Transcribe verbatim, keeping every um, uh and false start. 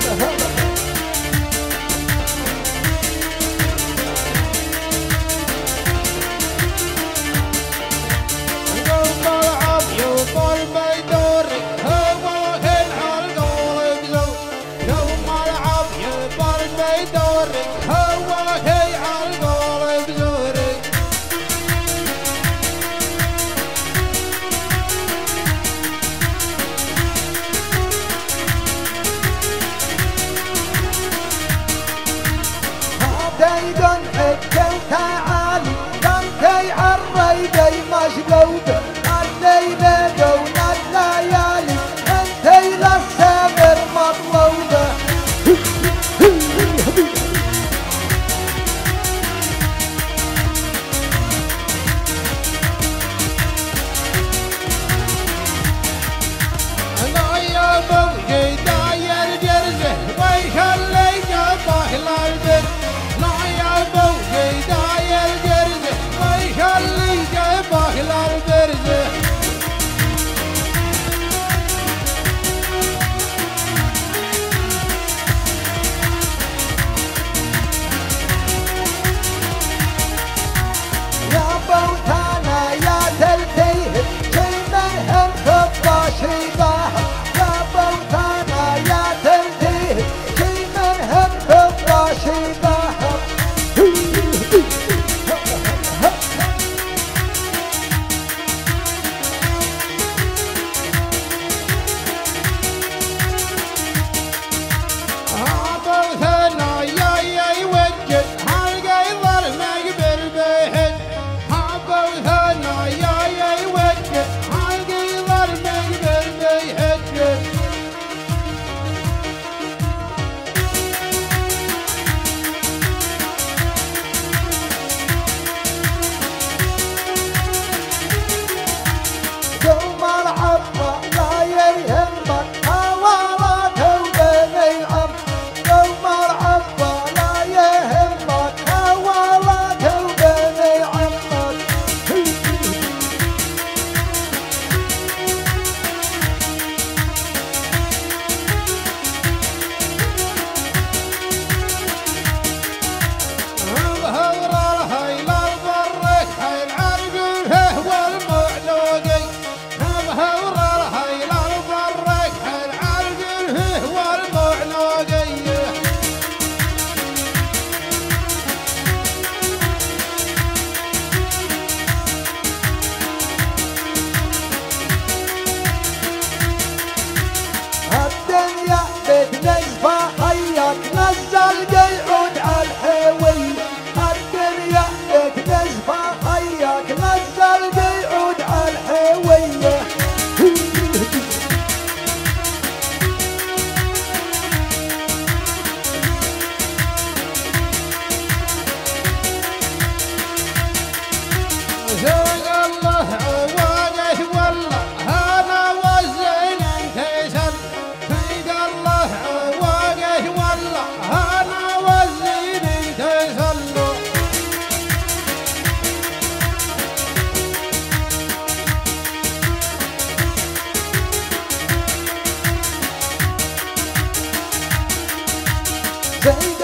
ديدن حكي تعالي قمتي عالريدي مشقوب الليلة دون الليالي انتي للسامر مطلوبة انا يا بوجي داير جرزه ويخلي جنبه للبر داير جرزه ويخلي جنبه للبرزه يا بوتانا يا تلتيه شي منهم خطة شيباها يا بوتانا يا تلتيه شي منهم خطة شيباها يوم العطا لا يهمك حوالاته وبني عم يوم العطا لا يهمك حوالاته وبني عمك ظهر الهيل البرك حيل عرقه والمعلوقي ظهر الهيل البرك حيل عرقه والمعلوقي الدنيا بتنزفى حيك نزل قيعود عالحوي الدنيا بتنزفى حيك نزل قيعود عالحوي زوج الله عواقه والله هذا والزين انتسل زوج الله عواقه والله هذا والزين انتسل زين